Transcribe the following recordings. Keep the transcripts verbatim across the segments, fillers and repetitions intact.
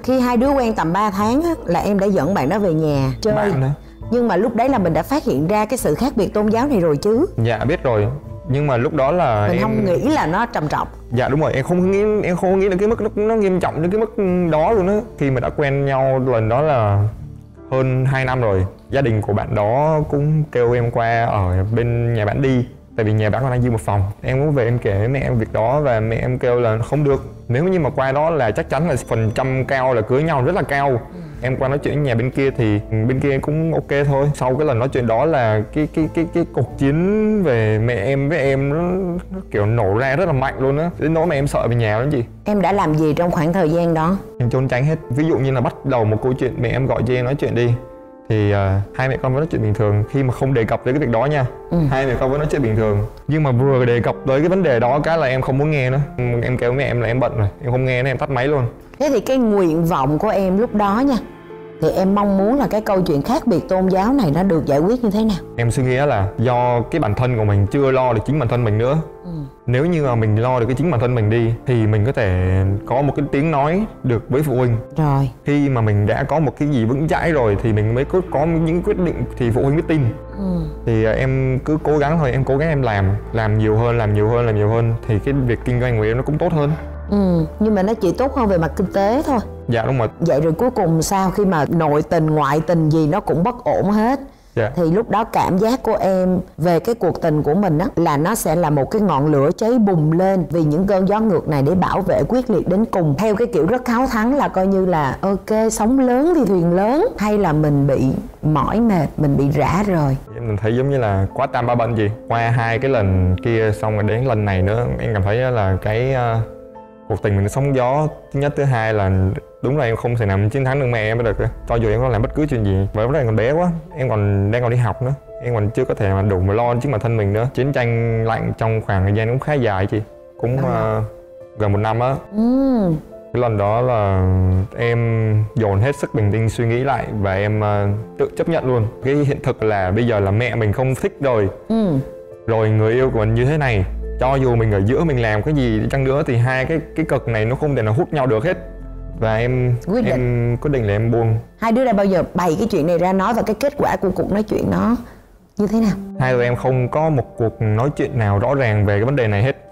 Khi hai đứa quen tầm ba tháng á, là em đã dẫn bạn đó về nhà chơi. Bạn đó. Nhưng mà lúc đấy là mình đã phát hiện ra cái sự khác biệt tôn giáo này rồi chứ? Dạ biết rồi. Nhưng mà lúc đó là mình em không nghĩ là nó trầm trọng. Dạ đúng rồi, em không nghĩ em không nghĩ là cái mức nó, nó nghiêm trọng đến cái mức đó luôn á. Khi mà đã quen nhau lần đó là hơn hai năm rồi, gia đình của bạn đó cũng kêu em qua ở bên nhà bạn đi. Tại vì nhà bạn còn đang dư một phòng. Em muốn về em kể với mẹ em việc đó và mẹ em kêu là không được. Nếu như mà qua đó là chắc chắn là phần trăm cao là cưới nhau rất là cao. ừ. Em qua nói chuyện với nhà bên kia thì bên kia cũng ok thôi. Sau cái lần nói chuyện đó là cái cái cái cái cuộc chiến về mẹ em với em nó, nó kiểu nổ ra rất là mạnh luôn á. Đến nỗi mà em sợ về nhà lắm chị. Em đã làm gì trong khoảng thời gian đó? Em trốn tránh hết. Ví dụ như là bắt đầu một câu chuyện mẹ em gọi cho em nói chuyện đi thì uh, hai mẹ con vẫn nói chuyện bình thường khi mà không đề cập tới cái việc đó nha. ừ. Hai mẹ con vẫn nói chuyện bình thường, nhưng mà vừa đề cập tới cái vấn đề đó cái là em không muốn nghe nữa. Em kêu mẹ em là em bận rồi, em không nghe nữa, em tắt máy luôn. Thế thì cái nguyện vọng của em lúc đó nha, thì em mong muốn là cái câu chuyện khác biệt tôn giáo này nó được giải quyết như thế nào? Em suy nghĩ là do cái bản thân của mình chưa lo được chính bản thân mình nữa. ừ. Nếu như mà mình lo được cái chính bản thân mình đi thì mình có thể có một cái tiếng nói được với phụ huynh. Rồi khi mà mình đã có một cái gì vững chãi rồi thì mình mới có, có những quyết định thì phụ huynh mới tin. ừ. Thì em cứ cố gắng thôi, em cố gắng em làm làm nhiều hơn, làm nhiều hơn, làm nhiều hơn thì cái việc kinh doanh của em nó cũng tốt hơn. Ừ, nhưng mà nó chỉ tốt hơn về mặt kinh tế thôi. Dạ đúng rồi. Vậy rồi cuối cùng sao, khi mà nội tình ngoại tình gì nó cũng bất ổn hết. Dạ. Thì lúc đó cảm giác của em về cái cuộc tình của mình á là nó sẽ là một cái ngọn lửa cháy bùng lên vì những cơn gió ngược này để bảo vệ quyết liệt đến cùng. Theo cái kiểu rất háo thắng là coi như là ok, sóng lớn thì thuyền lớn, hay là mình bị mỏi mệt, mình bị rã rời. Em thấy giống như là quá tam ba bận gì. Qua hai cái lần kia xong rồi đến lần này nữa, em cảm thấy là cái uh, cuộc tình mình sóng gió. Thứ nhất, thứ hai là đúng là em không thể nào chiến thắng được mẹ em được. Cho dù em có làm bất cứ chuyện gì, bởi vì còn bé quá, em còn đang còn đi học nữa, em còn chưa có thể mà đủ mà lo chính bản thân mình nữa. Chiến tranh lạnh trong khoảng thời gian cũng khá dài chị, cũng uh, gần một năm á. ừ. Cái lần đó là em dồn hết sức bình tĩnh suy nghĩ lại và em uh, tự chấp nhận luôn cái hiện thực là bây giờ là mẹ mình không thích rồi. ừ. Rồi người yêu của mình như thế này, cho dù mình ở giữa mình làm cái gì đi chăng nữa thì hai cái cái cực này nó không thể nào hút nhau được hết. Và em quyết định. em quyết định là em buông. Hai đứa đã bao giờ bày cái chuyện này ra nói và cái kết quả của cuộc nói chuyện nó như thế nào? Hai người em không có một cuộc nói chuyện nào rõ ràng về cái vấn đề này hết.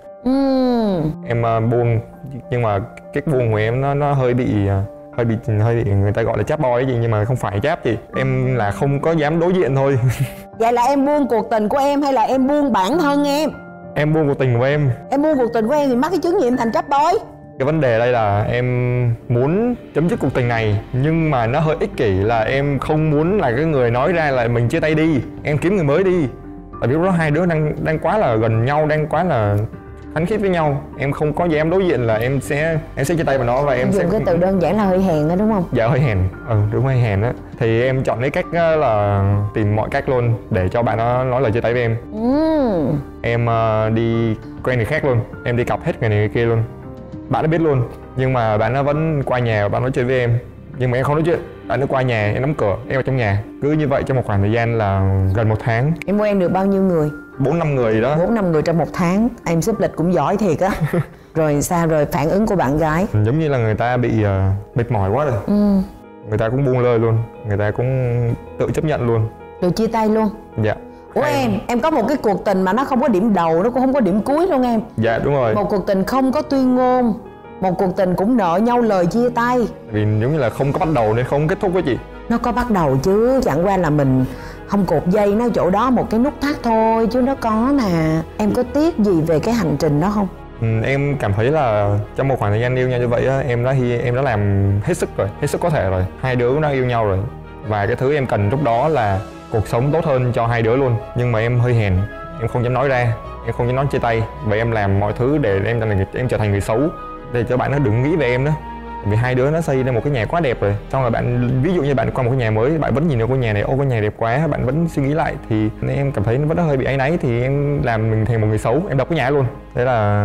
ừ. Em uh, buông, nhưng mà cái buông của em nó nó hơi bị uh, hơi bị hơi bị người ta gọi là cháp boy ấy gì, nhưng mà không phải cháp gì. Em là không có dám đối diện thôi. Vậy là em buông cuộc tình của em hay là em buông bản thân em? Em buông cuộc tình của em. Em buông cuộc tình của em thì mắc cái chứng gì em thành cháp boy? Cái vấn đề đây là em muốn chấm dứt cuộc tình này, nhưng mà nó hơi ích kỷ là em không muốn là cái người nói ra là mình chia tay đi, em kiếm người mới đi. Tại vì lúc đó hai đứa đang đang quá là gần nhau, đang quá là khăng khít với nhau. Em không có dám đối diện là em sẽ em sẽ chia tay với nó và em, em dùng sẽ cái từ đơn giản là hơi hèn đó đúng không? Dạ hơi hèn, ừ đúng hơi hèn á. Thì em chọn cái cách là tìm mọi cách luôn để cho bạn nó nói lời chia tay với em. ừ. Em uh, đi quen người khác luôn, em đi cọc hết người này người kia luôn. Bạn nó biết luôn, nhưng mà bạn nó vẫn qua nhà và bạn nói chuyện với em. Nhưng mà em không nói chuyện, bạn nó qua nhà, em đóng cửa, em ở trong nhà. Cứ như vậy trong một khoảng thời gian là gần một tháng. Em quen được bao nhiêu người? Bốn năm người gì đó. Bốn năm người trong một tháng, em xếp lịch cũng giỏi thiệt á. Rồi sao, rồi phản ứng của bạn gái? Giống như là người ta bị uh, mệt mỏi quá rồi. ừ. Người ta cũng buông lơi luôn, người ta cũng tự chấp nhận luôn. Rồi chia tay luôn? Dạ. Ủa em, em, em có một cái cuộc tình mà nó không có điểm đầu, nó cũng không có điểm cuối luôn em. Dạ đúng rồi. Một cuộc tình không có tuyên ngôn, một cuộc tình cũng nợ nhau lời chia tay. Vì giống như là không có bắt đầu nên không kết thúc với chị. Nó có bắt đầu chứ, chẳng qua là mình không cột dây nó chỗ đó một cái nút thắt thôi chứ nó có mà. Em có tiếc gì về cái hành trình đó không? Ừ, em cảm thấy là trong một khoảng thời gian yêu nhau như vậy á, em đã em đã làm hết sức rồi, hết sức có thể rồi. Hai đứa cũng đã yêu nhau rồi. Và cái thứ em cần lúc đó là cuộc sống tốt hơn cho hai đứa luôn. Nhưng mà em hơi hèn, em không dám nói ra, em không dám nói chia tay. Và em làm mọi thứ để em em trở thành người xấu, để cho bạn nó đừng nghĩ về em nữa. Vì hai đứa nó xây ra một cái nhà quá đẹp rồi, xong rồi bạn ví dụ như bạn qua một cái nhà mới, bạn vẫn nhìn được ngôi nhà này, ô cái nhà đẹp quá, bạn vẫn suy nghĩ lại thì em cảm thấy nó vẫn hơi bị áy náy, thì em làm mình thành một người xấu, em đập cái nhà luôn. Thế là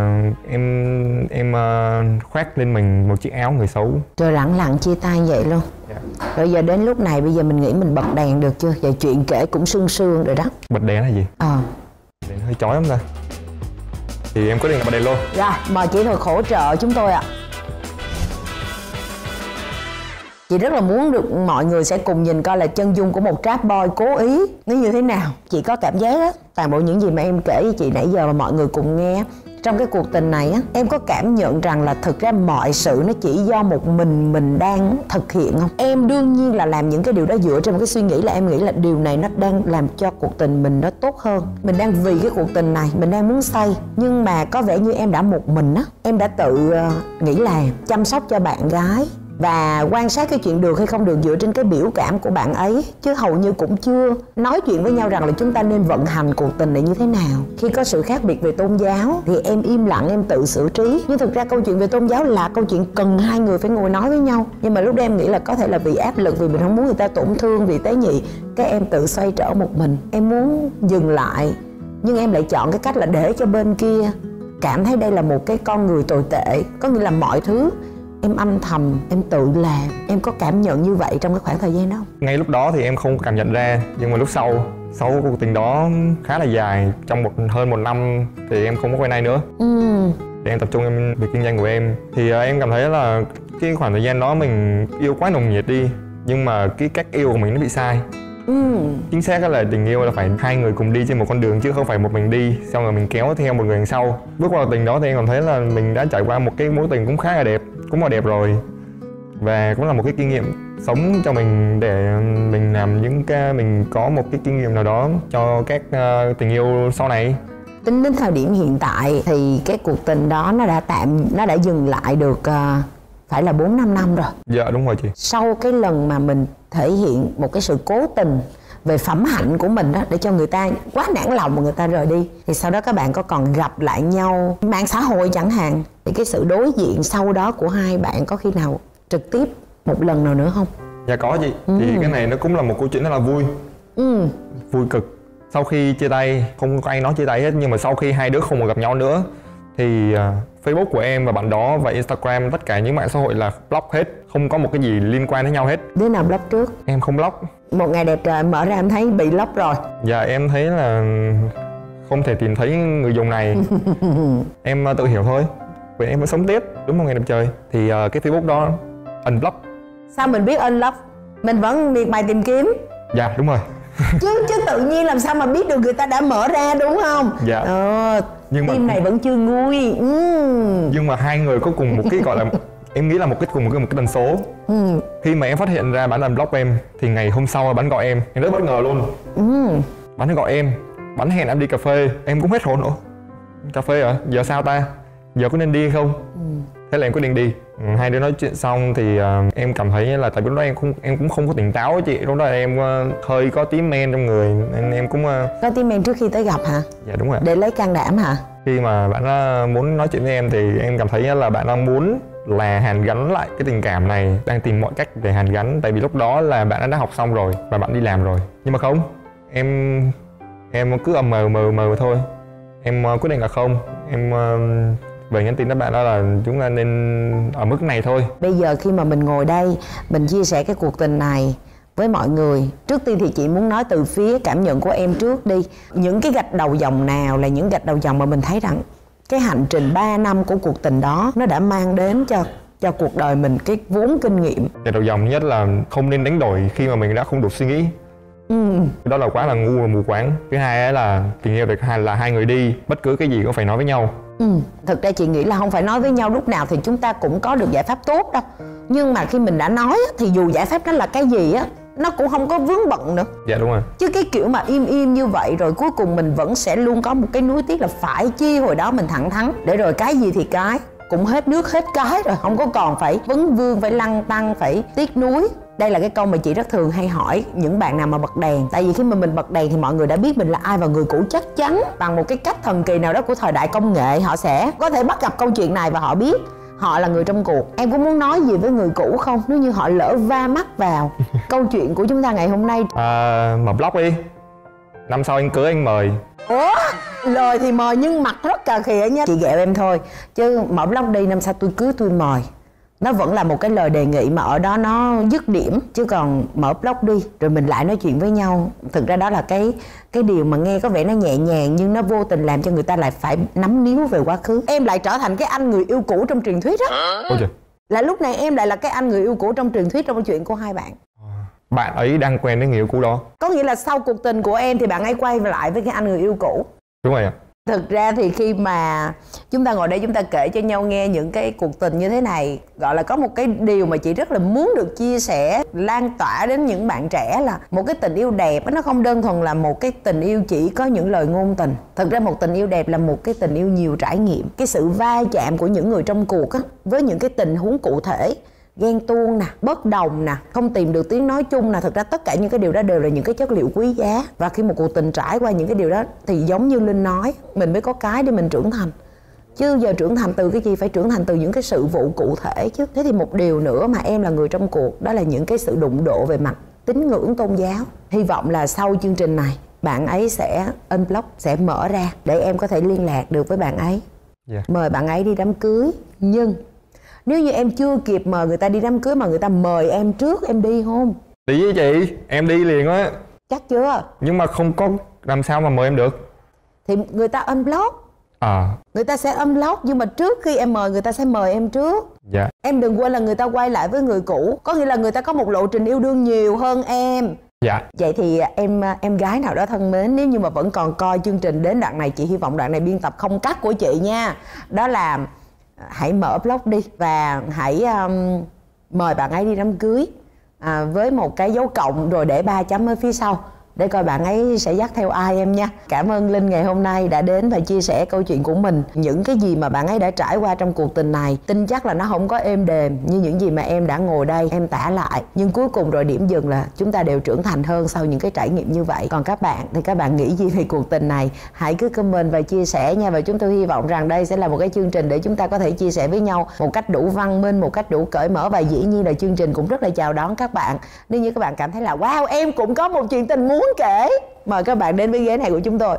em em uh, khoác lên mình một chiếc áo người xấu. Rồi lặng lặng chia tay vậy luôn. Yeah. Rồi giờ đến lúc này bây giờ mình nghĩ mình bật đèn được chưa? Vậy chuyện kể cũng sương sương rồi đó. Bật đèn là gì? Ờ. Đèn hơi chói lắm ta. Thì em quyết định là bật đèn luôn. Rồi mời chị Thuật hỗ trợ chúng tôi ạ. Chị rất là muốn được mọi người sẽ cùng nhìn coi là chân dung của một trap boy cố ý nó như thế nào. Chị có cảm giác á, toàn bộ những gì mà em kể với chị nãy giờ mà mọi người cùng nghe, trong cái cuộc tình này á, em có cảm nhận rằng là thực ra mọi sự nó chỉ do một mình mình đang thực hiện không? Em đương nhiên là làm những cái điều đó dựa trên một cái suy nghĩ là em nghĩ là điều này nó đang làm cho cuộc tình mình nó tốt hơn. Mình đang vì cái cuộc tình này, mình đang muốn xây. Nhưng mà có vẻ như em đã một mình á, em đã tự uh, nghĩ là chăm sóc cho bạn gái và quan sát cái chuyện được hay không được dựa trên cái biểu cảm của bạn ấy, chứ hầu như cũng chưa nói chuyện với nhau rằng là chúng ta nên vận hành cuộc tình này như thế nào. Khi có sự khác biệt về tôn giáo thì em im lặng, em tự xử trí, nhưng thực ra câu chuyện về tôn giáo là câu chuyện cần hai người phải ngồi nói với nhau. Nhưng mà lúc đó em nghĩ là có thể là vì áp lực, vì mình không muốn người ta tổn thương, vì tế nhị, cái em tự xoay trở một mình. Em muốn dừng lại, nhưng em lại chọn cái cách là để cho bên kia cảm thấy đây là một cái con người tồi tệ. Có nghĩa là mọi thứ em âm thầm, em tự làm. Em có cảm nhận như vậy trong cái khoảng thời gian đó không? Ngay lúc đó thì em không cảm nhận ra, nhưng mà lúc sau, sau cuộc tình đó khá là dài, trong một hơn một năm thì em không có quen ai nữa. Ừ. Thì em tập trung em việc kinh doanh của em. Thì uh, em cảm thấy là cái khoảng thời gian đó mình yêu quá nồng nhiệt đi, nhưng mà cái cách yêu của mình nó bị sai. Ừ. Chính xác là tình yêu là phải hai người cùng đi trên một con đường, chứ không phải một mình đi xong rồi mình kéo theo một người đằng sau. Bước vào tình đó thì em cảm thấy là mình đã trải qua một cái mối tình cũng khá là đẹp, cũng là đẹp rồi, và cũng là một cái kinh nghiệm sống cho mình để mình làm những cái, mình có một cái kinh nghiệm nào đó cho các uh, tình yêu sau này. Tính đến thời điểm hiện tại thì cái cuộc tình đó nó đã tạm, nó đã dừng lại được uh, phải là bốn năm năm rồi. Dạ đúng rồi chị. Sau cái lần mà mình thể hiện một cái sự cố tình về phẩm hạnh của mình đó, để cho người ta quá nản lòng mà người ta rời đi, thì sau đó các bạn có còn gặp lại nhau mạng xã hội chẳng hạn, thì cái sự đối diện sau đó của hai bạn có khi nào trực tiếp một lần nào nữa không? Dạ có chị. Ừ. Thì cái này nó cũng là một câu chuyện rất là vui. Ừ. Vui cực. Sau khi chia tay, không có ai nói chia tay hết, nhưng mà sau khi hai đứa không còn gặp nhau nữa thì uh, Facebook của em và bạn đó và Instagram, tất cả những mạng xã hội là block hết, không có một cái gì liên quan đến nhau hết. Đứa nào block trước? Em không block. Một ngày đẹp trời mở ra em thấy bị block rồi. Dạ em thấy là không thể tìm thấy người dùng này. Em uh, tự hiểu thôi, vì em vẫn sống tiếp. Đúng một ngày đẹp trời thì uh, cái Facebook đó unblock. Sao mình biết unblock? Mình vẫn miệt mài tìm kiếm. Dạ đúng rồi. chứ chứ tự nhiên làm sao mà biết được người ta đã mở ra, đúng không? Dạ. Ờ, nhưng mà tim này vẫn chưa nguôi. Ừ. Nhưng mà hai người có cùng một cái gọi là em nghĩ là một cái cùng một cái, một cái tần số. Ừ. Khi mà em phát hiện ra bạn unblock em thì ngày hôm sau bạn gọi em, em rất bất ngờ luôn. Ừ. Bạn gọi em, bạn hẹn em đi cà phê, em cũng hết hồn. Ủa, cà phê à? Giờ sao ta? Giờ có nên đi không? Ừ. Thế là em quyết định đi. Ừ, hai đứa nói chuyện xong thì uh, em cảm thấy là tại lúc đó em không em cũng không có tỉnh táo chị. Lúc đó em uh, hơi có tí men trong người nên em cũng uh... có tí men trước khi tới gặp hả? Dạ đúng rồi. Để lấy can đảm hả? Khi mà bạn uh, muốn nói chuyện với em thì em cảm thấy là bạn đang muốn là hàn gắn lại cái tình cảm này, đang tìm mọi cách để hàn gắn. Tại vì lúc đó là bạn đã học xong rồi và bạn đi làm rồi. Nhưng mà không, em em cứ ầm mờ mờ mờ thôi. Em uh, quyết định là không. Em uh, về nhắn tin với bạn đó là chúng ta nên ở mức này thôi. Bây giờ khi mà mình ngồi đây, mình chia sẻ cái cuộc tình này với mọi người, trước tiên thì chị muốn nói từ phía cảm nhận của em trước đi. Những cái gạch đầu dòng nào là những gạch đầu dòng mà mình thấy rằng cái hành trình ba năm của cuộc tình đó nó đã mang đến cho cho cuộc đời mình cái vốn kinh nghiệm? Gạch đầu dòng nhất là không nên đánh đổi khi mà mình đã không đủ suy nghĩ. Ừ. Đó là quá là ngu và mù quáng. Thứ hai là tình yêu là, là hai người đi, bất cứ cái gì cũng phải nói với nhau. Ừ. Thực ra chị nghĩ là không phải nói với nhau lúc nào thì chúng ta cũng có được giải pháp tốt đâu. Nhưng mà khi mình đã nói thì dù giải pháp đó là cái gì á, nó cũng không có vướng bận nữa. Dạ đúng rồi. Chứ cái kiểu mà im im như vậy rồi cuối cùng mình vẫn sẽ luôn có một cái nuối tiếc là phải chi hồi đó mình thẳng thắn, để rồi cái gì thì cái cũng hết nước hết cái rồi, không có còn phải vấn vương, phải lăn tăn, phải tiếc nuối. Đây là cái câu mà chị rất thường hay hỏi những bạn nào mà bật đèn. Tại vì khi mà mình bật đèn thì mọi người đã biết mình là ai, và người cũ chắc chắn bằng một cái cách thần kỳ nào đó của thời đại công nghệ, họ sẽ có thể bắt gặp câu chuyện này và họ biết họ là người trong cuộc. Em có muốn nói gì với người cũ không, nếu như họ lỡ va mắt vào câu chuyện của chúng ta ngày hôm nay? À, mở blog đi, năm sau anh cưới anh mời. Ủa, lời thì mời nhưng mặt rất cà khịa nha. Chị ghẹo em thôi, chứ mở blog đi, năm sau tôi cưới tôi mời, nó vẫn là một cái lời đề nghị mà ở đó nó dứt điểm. Chứ còn mở blog đi rồi mình lại nói chuyện với nhau, thực ra đó là cái cái điều mà nghe có vẻ nó nhẹ nhàng nhưng nó vô tình làm cho người ta lại phải nắm níu về quá khứ. Em lại trở thành cái anh người yêu cũ trong truyền thuyết đó. Ôi trời, Là lúc này em lại là cái anh người yêu cũ trong truyền thuyết, trong chuyện của hai bạn. Bạn ấy đang quen với người yêu cũ đó. Có nghĩa là sau cuộc tình của em thì bạn ấy quay lại với cái anh người yêu cũ. Đúng rồi ạ. Thực ra thì khi mà chúng ta ngồi đây chúng ta kể cho nhau nghe những cái cuộc tình như thế này, gọi là có một cái điều mà chị rất là muốn được chia sẻ, lan tỏa đến những bạn trẻ, là một cái tình yêu đẹp nó không đơn thuần là một cái tình yêu chỉ có những lời ngôn tình. Thực ra một tình yêu đẹp là một cái tình yêu nhiều trải nghiệm. Cái sự va chạm của những người trong cuộc á, với những cái tình huống cụ thể, ghen tuông nè, bất đồng nè, không tìm được tiếng nói chung nè. Thực ra tất cả những cái điều đó đều là những cái chất liệu quý giá. Và khi một cuộc tình trải qua những cái điều đó thì giống như Linh nói, mình mới có cái để mình trưởng thành. Chứ giờ trưởng thành từ cái gì? Phải trưởng thành từ những cái sự vụ cụ thể chứ. Thế thì một điều nữa mà em là người trong cuộc, đó là những cái sự đụng độ về mặt tín ngưỡng tôn giáo. Hy vọng là sau chương trình này bạn ấy sẽ unblock, sẽ mở ra để em có thể liên lạc được với bạn ấy. Yeah. Mời bạn ấy đi đám cưới. Nhưng nếu như em chưa kịp mời người ta đi đám cưới mà người ta mời em trước, em đi không? Đi với chị, em đi liền á. Chắc chưa? Nhưng mà không có, làm sao mà mời em được? Thì người ta unblock. À. Người ta sẽ unblock, nhưng mà trước khi em mời người ta sẽ mời em trước. Dạ. Em đừng quên là người ta quay lại với người cũ, có nghĩa là người ta có một lộ trình yêu đương nhiều hơn em. Dạ. Vậy thì em em gái nào đó thân mến, nếu như mà vẫn còn coi chương trình đến đoạn này, chị hy vọng đoạn này biên tập không cắt của chị nha. Đó là hãy mở blog đi và hãy um, mời bạn ấy đi đám cưới à, với một cái dấu cộng rồi để ba chấm ở phía sau để coi bạn ấy sẽ dắt theo ai em nha. Cảm ơn Linh ngày hôm nay đã đến và chia sẻ câu chuyện của mình, những cái gì mà bạn ấy đã trải qua trong cuộc tình này. Tin chắc là nó không có êm đềm như những gì mà em đã ngồi đây em tả lại, nhưng cuối cùng rồi điểm dừng là chúng ta đều trưởng thành hơn sau những cái trải nghiệm như vậy. Còn các bạn thì các bạn nghĩ gì về cuộc tình này? Hãy cứ comment và chia sẻ nha. Và chúng tôi hy vọng rằng đây sẽ là một cái chương trình để chúng ta có thể chia sẻ với nhau một cách đủ văn minh, một cách đủ cởi mở, và dĩ nhiên là chương trình cũng rất là chào đón các bạn. Nếu như các bạn cảm thấy là wow, em cũng có một chuyện tình muốn kể, mời các bạn đến với ghế này của chúng tôi.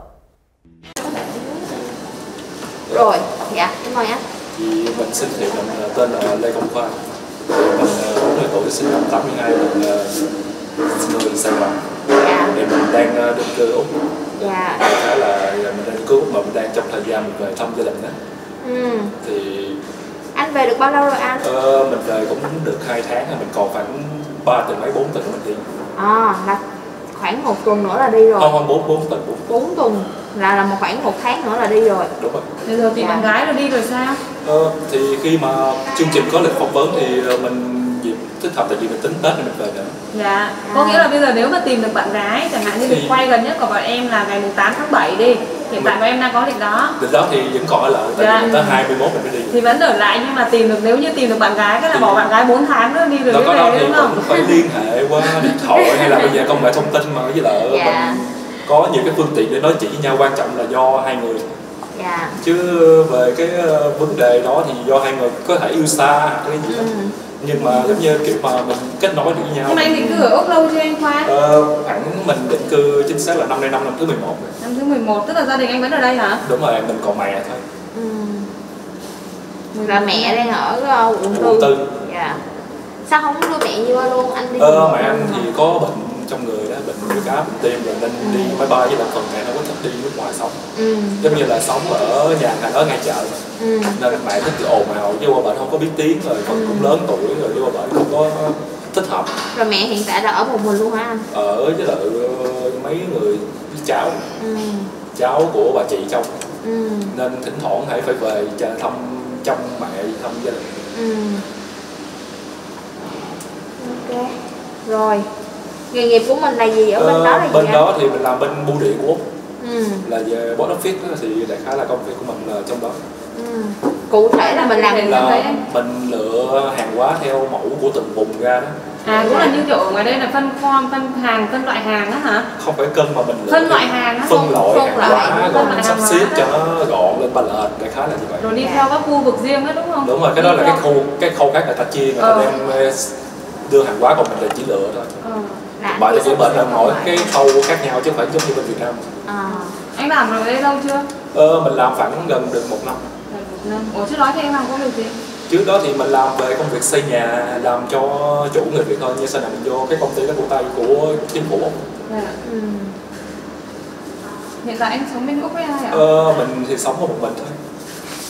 Rồi, dạ, em mời anh. Thì mình xin thì mình tên là Lê Công Khoa. Mình bốn mươi tuổi, sinh năm tám mươi hai, mình người Sài Gòn. Dạ. Thì mình đang định cư Úc. Dạ. Đại khái là mình đang cư Úc mà mình đang trong thời gian mình về thăm gia đình đó. Ừ. Thì anh về được bao lâu rồi anh? Ờ, mình về cũng được hai tháng, mình còn khoảng ba tuần mấy bốn tuần mình đi. À, là khoảng một tuần nữa là đi rồi. Không, không, bốn, bốn tuần. bốn tuần là là một khoảng một tháng nữa là đi rồi. Đúng rồi. Bây giờ thì dạ. bạn gái rồi đi rồi sao? Ờ, thì khi mà chương trình có lịch phỏng vấn thì mình dịp thích hợp, tại vì mình tính Tết thì mình về nữa. Dạ, à. Có nghĩa là bây giờ nếu mà tìm được bạn gái, chẳng hạn như lịch quay gần nhất của bọn em là ngày tám tháng bảy đi. Hiện tại bọn em đang có lịch đó. Lịch đó thì vẫn còn ở lại, tại dạ. vì tới hai mươi mốt mình mới đi. Thì vẫn ở lại, nhưng mà tìm được, nếu như tìm được bạn gái cái là thì bỏ bạn gái bốn tháng nữa đi rồi mới về đấy, đúng không? Cũng phải liên hệ qua điện thoại hay là bây giờ công nghệ thông tin mà, với lại dạ. mình có nhiều cái phương tiện để nói chuyện với nhau, quan trọng là do hai người. Dạ. Chứ về cái vấn đề đó thì do hai người có thể yêu xa hoặc cái gì đó. Ừ. Nhưng mà giống như kiểu mà mình kết nối được với nhau. Nhưng mà anh định cư ở Úc lâu chưa anh Khoa? Ờ, hẳn mình định cư chính xác là năm nay năm năm thứ mười một rồi. Năm thứ mười một, tức là gia đình anh vẫn ở đây hả? Đúng rồi, mình còn mẹ thôi. Ừ. Là mẹ đang ở uh, quận tư. tư. Dạ. Sao không đưa mẹ vô luôn? Anh đi. Ờ, mẹ anh thì có bệnh trong người đó, bệnh huyết áp, bệnh tim rồi nên ừ. đi máy bay, với lại phần mẹ nó có thích đi nước ngoài sống. Ừ. Giống như là sống ở nhà hàng ở ngay chợ mà. Ừ. Nên mẹ thích ồn ào, với qua bệnh không có biết tiếng rồi, phần ừ. cũng lớn tuổi rồi, với qua bệnh không có thích hợp. Rồi mẹ hiện tại đã ở một mình luôn hả anh? Ở với lại mấy người với cháu. Ừ. Cháu của bà chị trong. Ừ. Nên thỉnh thoảng hãy phải về thăm trong mẹ, thăm gia đình. Ừ. Ok. Rồi. Nghề nghiệp của mình là gì ở bên ờ, đó là gì? Bên anh? đó thì mình làm bên bưu điện của Úc. Ừ. Là về box office thì đại khái là công việc của mình là trong đó. Ừ. Cụ thể là mình làm gì là mình lựa hàng hóa theo mẫu của từng vùng ra đó. À, cũng là như kiểu ở ngoài đây là phân form, phân hàng, phân loại hàng á hả? Không phải cân mà mình lựa phân loại hàng á, phân loại phân hàng loại hóa rồi mình sắp xếp cho nó gọn lên ba lệch, đại khái là như vậy. Rồi đi theo các khu vực riêng á, đúng không? Đúng rồi, cái đi đó là theo... cái khu cái khâu khác người ta chia, người ta ờ. đem đưa hàng hóa, còn mình là chỉ lựa thôi. Ờ. Bởi vì bên là mỗi cái khâu khác nhau chứ không phải giống như bên Việt Nam. À. Anh làm ở đây lâu chưa? Ờ, mình làm khoảng gần được một năm. Gần một năm. Ủa trước đó thì em làm công việc gì? Trước đó thì mình làm về công việc xây nhà, làm cho chủ người Việt thôi, như sau này mình vô cái công ty đó của Tây của chính phủ Úc. Dạ. Ừ. Hiện tại anh sống bên Úc với ai ạ? Ờ, mình thì sống một mình thôi.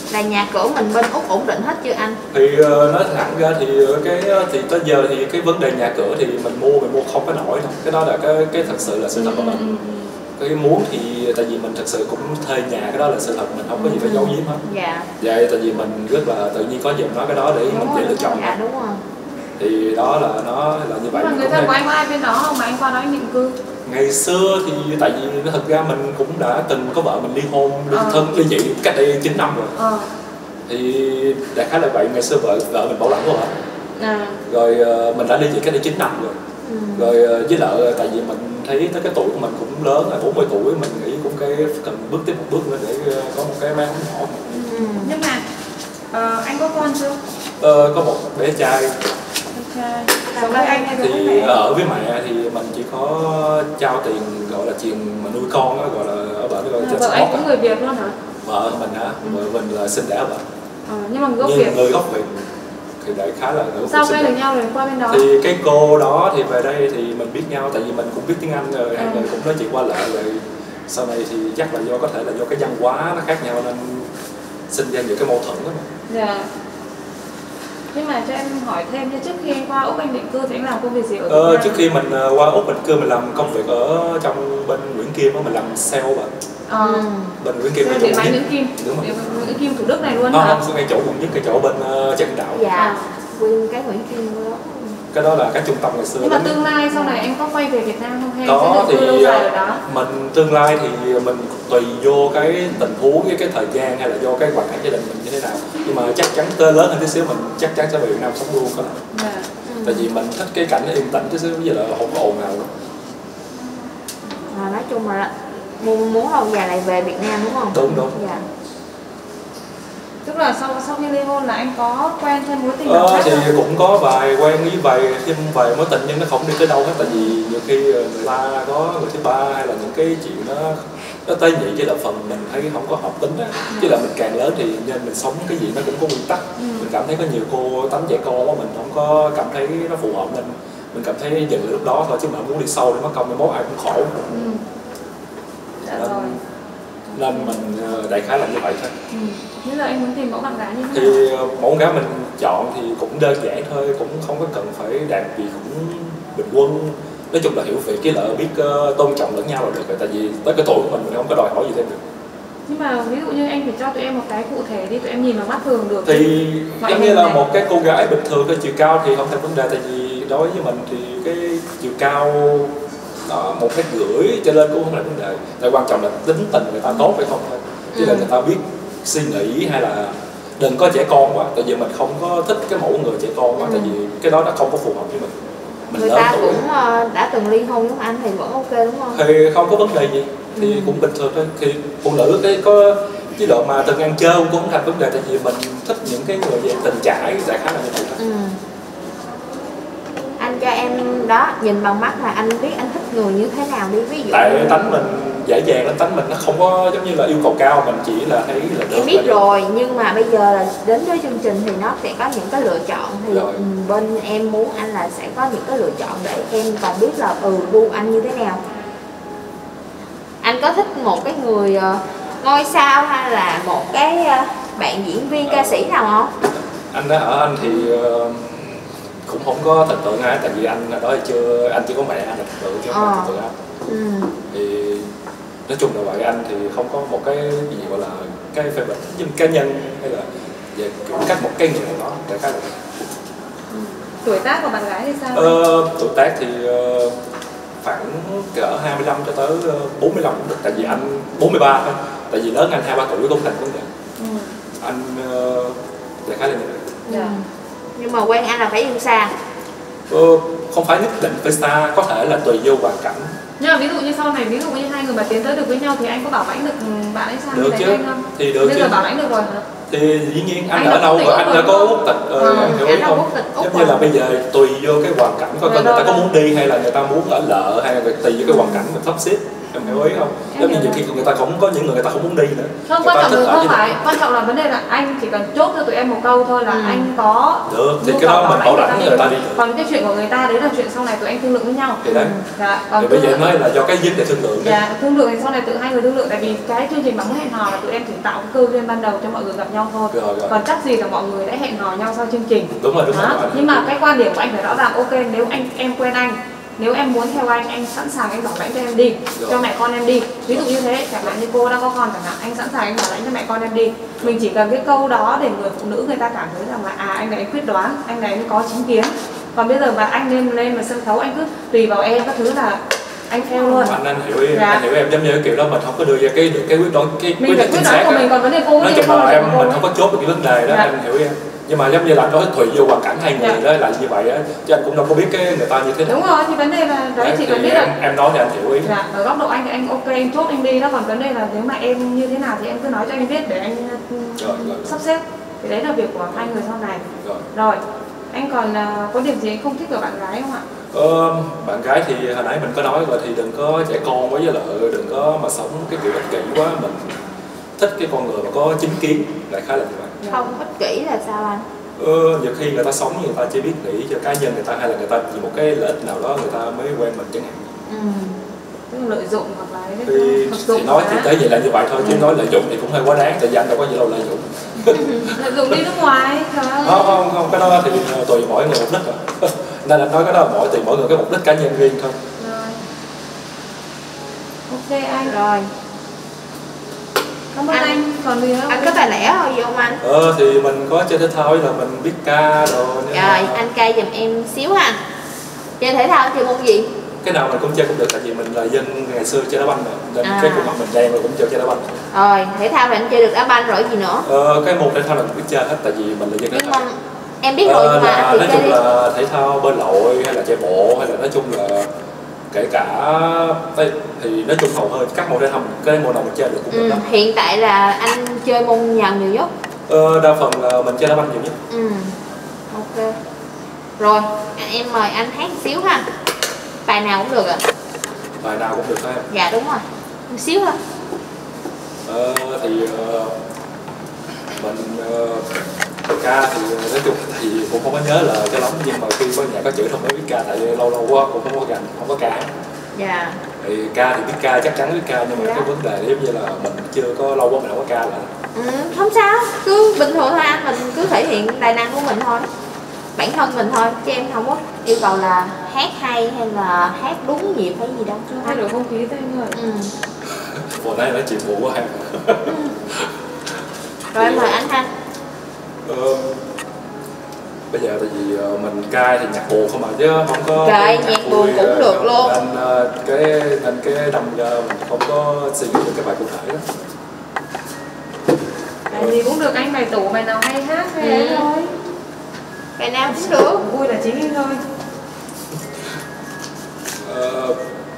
là nhà cửa mình bên Úc ổn định hết chưa anh? Thì uh, nói thẳng ra thì cái thì tới giờ thì cái vấn đề nhà cửa thì mình mua mình mua không có nổi đâu. Cái đó là cái cái thật sự là sự thật của mình. Cái muốn thì tại vì mình thật sự cũng thuê nhà, cái đó là sự thật, mình không có gì phải giấu giếm hết. Dạ. Vậy tại vì mình rất là tự nhiên có gì nói cái đó để đúng mình dễ lựa chọn. Dạ đúng rồi. Thì đó là nó là như vậy. Nhưng mà người thân của anh có ai bên đó không mà anh qua đó anh định cư? Ngày xưa thì tại vì thật ra mình cũng đã từng có vợ mình ly hôn, ly ờ. thân, ly dị cách đây chín năm rồi. Ờ. Thì đại khái là vậy, ngày xưa vợ vợ mình bảo lãnh của vợ. À. Rồi mình đã ly dị cách đây chín năm rồi. Ừ. Rồi với lại tại vì mình thấy tới cái tuổi của mình cũng lớn, là bốn mươi tuổi, mình nghĩ cũng cái cần bước tiếp một bước nữa để có một cái mang nhỏ. Ừ. Nhưng mà uh, anh có con chưa? Ờ, có một bé trai. Okay. Sống với anh hay thì với mẹ? Ở với mẹ thì mình chỉ có trao tiền gọi là tiền mà nuôi con đó, gọi là ở bển gọi là vợ anh cũng người Việt luôn hả? Vợ mình hả? Ừ. Vợ mình là sinh đẻ ở bển. Ờ, nhưng mà gốc Việt. Người gốc Việt thì đại khá là người sao quen được nhau rồi qua bên đó? Thì cái cô đó thì về đây thì mình biết nhau tại vì mình cũng biết tiếng Anh rồi, hai người cũng nói chuyện qua lại rồi. Sau này thì chắc là do có thể là do cái văn hóa nó khác nhau nên sinh ra nhiều cái mâu thuẫn đó mà. Dạ. Nhưng mà cho em hỏi thêm nha, trước khi anh qua Úc anh định cư thì anh làm công việc gì ở Việt ờ, Nam? Trước khi mình qua Úc định cư mình làm công việc ở trong bên Nguyễn Kim đó, mình làm sale bạn. Ờ. Bên Nguyễn Kim là điện máy Nguyễn Kim. Đúng rồi. Nguyễn Kim Thủ Đức này luôn hả? Không, không, ngay chỗ quận nhất, cái chỗ bên uh, Trần Đạo. Dạ, nguyên cái Nguyễn Kim đó. Cái đó là cái trung tâm ngày xưa. Nhưng mà tương lai sau này anh có quay về Việt Nam không hay có sẽ thì lâu dài ở đó? Mình tương lai thì mình tùy vô cái tình huống với cái thời gian hay là do cái hoàn cảnh gia đình mình như thế nào. Nhưng mà chắc chắn tới lớn hơn tí xíu mình chắc chắn sẽ về Việt Nam sống luôn có lẽ. Dạ. Ừ. Tại vì mình thích cái cảnh yên tĩnh tí xíu, với lại không có ồn ào nữa. À, nói chung là muốn muốn lâu dài lại về Việt Nam đúng không? Đúng đúng. Dạ. Tức là sau sau khi ly hôn là anh có quen thêm mối tình nào ờ, khác thì không? cũng có vài quen với vài thêm vài mối tình nhưng nó không đi tới đâu hết, tại vì nhiều khi người ta có người thứ ba hay là những cái chuyện nó nó tế nhị với là phần mình thấy không có hợp tính á. Ừ. Chứ là mình càng lớn thì nên mình sống cái gì nó cũng có nguyên tắc. Ừ. Mình cảm thấy có nhiều cô tánh trẻ con quá mình không có cảm thấy nó phù hợp nên mình cảm thấy dừng lúc đó thôi, chứ mà muốn đi sâu thì mất công mai mốt ai cũng khổ. Ừ. Dạ nên, rồi. Nên mình đại khái là như vậy thôi. Ừ. Như là anh muốn tìm mẫu bạn gái như thế nào? Thì mẫu gái mình chọn thì cũng đơn giản thôi, cũng không có cần phải đạt gì cũng bình quân. Nói chung là hiểu việc với lợi biết uh, tôn trọng lẫn nhau là được rồi, tại vì tới cái tuổi của mình mình không có đòi hỏi gì thêm được. Nhưng mà ví dụ như anh phải cho tụi em một cái cụ thể đi, tụi em nhìn bằng mắt thường được. Thì giống như là này. Một cái cô gái bình thường cái chiều cao thì không thành vấn đề, tại vì đối với mình thì cái chiều cao đó, một mét rưỡi trở lên cũng không là vấn đề. Tại quan trọng là tính tình người ta tốt hay không thôi, chứ ừ. là người ta biết suy nghĩ hay là đừng có trẻ con quá, tại vì mình không có thích cái mẫu người trẻ con quá, ừ. tại vì cái đó đã không có phù hợp với mình. Mình người ta tuổi. Cũng đã từng ly hôn giống anh thì vẫn ok đúng không? Thì không có vấn đề gì, thì ừ. cũng bình thường thôi. Thì phụ nữ cái có chế độ mà từng ăn chơi cũng không thành vấn đề, tại vì mình thích những cái người về tình trải đại khái là như vậy thôi. Ừ. Anh cho em đó nhìn bằng mắt là anh biết anh thích người như thế nào đi, ví dụ tại như... tánh mình dễ dàng lên, tánh mình nó không có giống như là yêu cầu cao, mình chỉ là thấy là em biết rồi, nhưng mà bây giờ là đến với chương trình thì nó sẽ có những cái lựa chọn thì rồi. Bên em muốn anh là sẽ có những cái lựa chọn để em còn biết là ừ gu anh như thế nào. Anh có thích một cái người uh, ngôi sao hay là một cái uh, bạn diễn viên ca sĩ nào không? Anh đã ở anh thì uh, cũng không có thần tượng ai, tại vì anh đó thì chưa, anh chỉ có mẹ anh là thần tượng chứ không phải thần tượng anh. Ừ. Thì nói chung là vậy, anh thì không có một cái gì gọi là cái phê bình nhưng cá nhân hay là về kiểu cách một cái người nào đó để cái là ừ. Tuổi tác của bạn gái thì sao? Ờ, tuổi tác thì uh, khoảng cỡ hai mươi lăm cho tới bốn mươi lăm cũng được, tại vì anh bốn mươi ba thôi, tại vì lớn anh hai ba tuổi cũng thành vấn đề. Ừ. Anh uh, để khá là như vậy. Dạ. Ừ. Nhưng mà quen anh là phải yêu xa. Ờ, không phải nhất định phải xa, có thể là tùy vô hoàn cảnh. Nhưng mà ví dụ như sau này, ví dụ như hai người mà tiến tới được với nhau thì anh có bảo lãnh được bạn ấy sang được chứ? Anh không? Thì được. Bây giờ bảo lãnh được rồi hả? Thì dĩ nhiên anh, anh ở đâu rồi, anh đã có quốc tịch, ờ, ừ, em hiểu ý không? Giống như là bây giờ tùy vô cái hoàn cảnh, coi người ta có muốn đi hay là người ta muốn ở lợ hay là tùy vô cái hoàn cảnh mình sắp xếp. em hiểu ý không? Giống như nhiều khi người ta cũng có những người người ta không muốn đi nữa. Không, quan trọng là không phải, quan trọng là vấn đề là anh chỉ cần chốt cho tụi em một câu thôi là ừ. anh có được thì cái đó mình bảo đảm người ta đi. Còn cái chuyện của người ta đấy là chuyện sau này tụi anh thương lượng với nhau. Thì đấy. Dạ. Còn thì bây giờ nói là do cái vấn đề thương lượng. Dạ, thương lượng thì sau này tự hai người thương lượng, tại vì cái chương trình bấm hẹn hò là tụi em chỉ tạo cái cơ duyên ban đầu cho mọi người gặp nhau thôi. Rồi, rồi. Còn chắc gì là mọi người đã hẹn hò nhau sau chương trình. Đúng rồi, đúng đó. rồi. Nhưng mà cái quan điểm của anh phải rõ ràng, ok nếu anh em quen anh, nếu em muốn theo anh, anh sẵn sàng anh bảo lãnh cho em đi, rồi. cho mẹ con em đi. Ví dụ như thế, chẳng hạn như cô đang có con chẳng hạn, anh sẵn sàng anh bảo lãnh cho mẹ con em đi. Mình chỉ cần cái câu đó để người phụ nữ người ta cảm thấy rằng là à anh này anh quyết đoán, anh này anh có chính kiến. Còn bây giờ mà anh lên lên mà sân khấu anh cứ tùy vào em các thứ là anh theo luôn. Anh anh hiểu em, dạ. anh hiểu em giống như cái kiểu đó mình không có đưa ra cái được cái quyết đoán cái mình quyết định chính xác của mình, còn vấn đề cô nói chung là em mình không có chốt được cái vấn đề đó, dạ. anh hiểu em. Nhưng mà giống như là anh nói tùy vô hoàn cảnh hai người đó là như vậy á, chứ anh cũng đâu có biết cái người ta như thế nào. Đúng rồi, thì vấn đề là đấy, chỉ cần biết em, là em nói thì anh hiểu ý. Dạ, ở góc độ anh thì anh ok, anh chốt anh đi đó, còn vấn đề là nếu mà em như thế nào thì em cứ nói cho anh biết để anh rồi, rồi. sắp xếp. Thì đấy là việc của hai người sau này. Rồi. Rồi. Anh còn uh, có điểm gì anh không thích ở bạn gái không ạ? Ờ, bạn gái thì hồi nãy mình có nói rồi, thì đừng có trẻ con với lại đừng có mà sống cái kiểu ích kỷ quá. Mình thích cái con người mà có chính kiến, đại khái là như vậy. Không ích kỷ là sao anh? Ờ, nhiều khi người ta sống người ta chỉ biết nghĩ cho cá nhân người ta, hay là người ta vì một cái lợi ích nào đó người ta mới quen mình chẳng hạn. Ừ. Tức là lợi dụng hoặc là thì, thì nói thì tới vậy là như vậy thôi, chứ ừ. nói lợi dụng thì cũng hơi quá đáng, tại vì anh đâu có gì đâu lợi dụng. Lợi dụng đi nước ngoài không không không cái đó thì tùy mỗi người mục đích rồi. Nên anh nói cái đó là mỗi tùy mỗi người cái mục đích cá nhân riêng thôi. Rồi. Ok anh. Rồi. Cảm ơn anh, anh. Còn gì không? Anh có tài lẻ thôi gì không anh? Ờ thì mình có chơi thể thao là mình biết ca rồi. Rồi mà... anh ca giùm em xíu ha. Chơi thể thao chơi môn gì? Cái nào mình cũng chơi cũng được, tại vì mình là dân ngày xưa chơi đá banh rồi, nên à. cái khuôn mặt mình đen rồi cũng chơi chơi đá banh. Rồi thể thao là anh chơi được đá banh rồi gì nữa? Ờ cái môn thể thao là mình biết chơi hết, tại vì mình là dân thể thao. Em biết rồi nhưng mà à, nói chung đi. Là thể thao bơi lội hay là chạy bộ hay là nói chung là kể cả thì nói chung hầu hơi các môn thể thao cái môn nào mình chơi được cũng được ừ, đó. Hiện tại là anh chơi môn nào nhiều nhất? Ờ, đa phần là mình chơi đá banh nhiều nhất. Ừ. Ok. Rồi em mời anh hát một xíu ha. Bài nào cũng được ạ. À? Bài nào cũng được phải không? Dạ đúng rồi. Một xíu thôi. Ờ, thì uh, mình uh, ca thì nói chung thì cũng không có nhớ là cho lắm, nhưng mà khi có nhà có chữ không có biết ca, tại vì lâu lâu quá cũng không có gần không có ca. Dạ. Thì ca thì biết ca, chắc chắn biết ca, nhưng mà dạ. cái vấn đề giống như là mình chưa có lâu quá mình không có ca lại. Ừ, không sao, cứ bình thường thôi anh, mình cứ thể hiện tài năng của mình thôi, bản thân mình thôi, chứ em không có yêu cầu là hát hay hay là hát đúng nhịp hay gì đâu. Thay đổi không khí thôi anh ơi. Ừ. Vừa nãy nói chuyện vụ quá ha. Rồi em mời anh ha. Ờ, bây giờ tại vì mình cai thì nhạc buồn không mà, chứ không có trời nhạc buồn cũng được luôn, nên cái nên cái đâm ra mình không có suy nghĩ được cái bài cụ thể đó. Bài gì cũng được anh, bài tủ bài nào hay hát hay ừ. thôi, bài nào cũng được, vui là chính thôi. Ờ,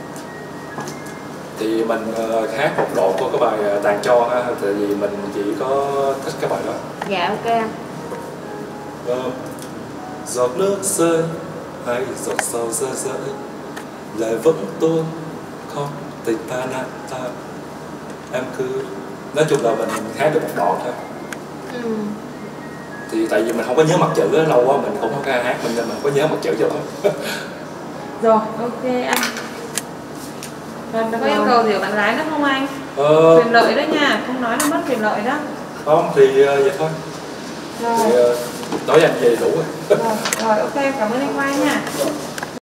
thì mình uh, hát một đoạn của cái bài uh, Tàn Cho ha, tại vì mình chỉ có thích cái bài đó. Dạ ok. Uh, giọt nước rơi hay giọt sầu rơi rơi lại vẫn tuôn khóc tình ta nát ta, em cứ nói chung là mình hát được một đoạn thôi. Ừ. Thì tại vì mình không có nhớ mặt chữ đó, lâu quá mình cũng không có hát mình nên mình không có nhớ mặt chữ cho lắm. Rồi ok anh. Rồi, có yêu cầu gì của bạn gái nữa không anh? Ờ... Quyền lợi đó nha, không nói là mất quyền lợi đó. Không thì uh, vậy thôi. Rồi. Thì uh, nói anh về đủ rồi. Rồi, rồi ok, cảm ơn anh Khoai nha.